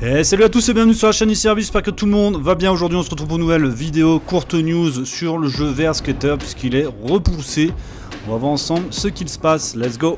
Et salut à tous et bienvenue sur la chaîne e-service, j'espère que tout le monde va bien. Aujourd'hui on se retrouve pour une nouvelle vidéo, courte news sur le jeu VR Skater puisqu'il est repoussé. On va voir ensemble ce qu'il se passe, let's go.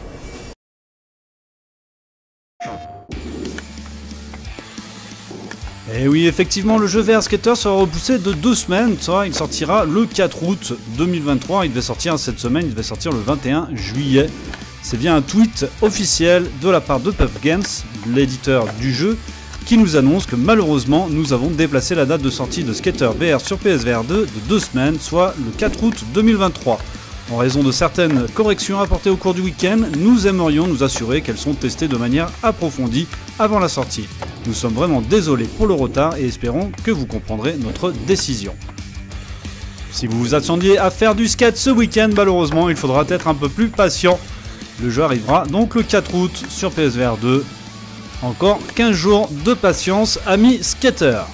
Et oui, effectivement, le jeu VR Skater sera repoussé de 2 semaines. Il sortira le 4 août 2023. Il devait sortir cette semaine, il devait sortir le 21 juillet. C'est bien un tweet officiel de la part de Pup Games, l'éditeur du jeu, qui nous annonce que malheureusement, nous avons déplacé la date de sortie de Skater VR sur PSVR 2 de 2 semaines, soit le 4 août 2023. En raison de certaines corrections apportées au cours du week-end, nous aimerions nous assurer qu'elles sont testées de manière approfondie avant la sortie. Nous sommes vraiment désolés pour le retard et espérons que vous comprendrez notre décision. Si vous vous attendiez à faire du skate ce week-end, malheureusement, il faudra être un peu plus patient. Le jeu arrivera donc le 4 août sur PSVR 2. Encore 15 jours de patience, amis skateurs.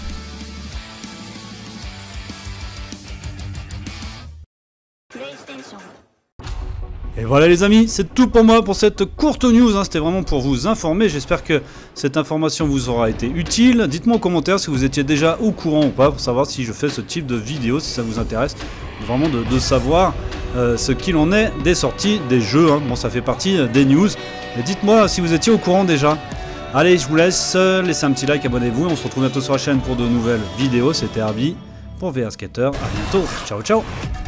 Et voilà les amis, c'est tout pour moi pour cette courte news, C'était vraiment pour vous informer, j'espère que cette information vous aura été utile. Dites-moi en commentaire si vous étiez déjà au courant ou pas, pour savoir si je fais ce type de vidéo, si ça vous intéresse, vraiment de savoir ce qu'il en est des sorties des jeux, Bon, ça fait partie des news, et dites-moi si vous étiez au courant déjà. Allez, je vous laisse, laissez un petit like, abonnez-vous, et on se retrouve bientôt sur la chaîne pour de nouvelles vidéos. C'était Herbie pour VR Skater, à bientôt, ciao ciao.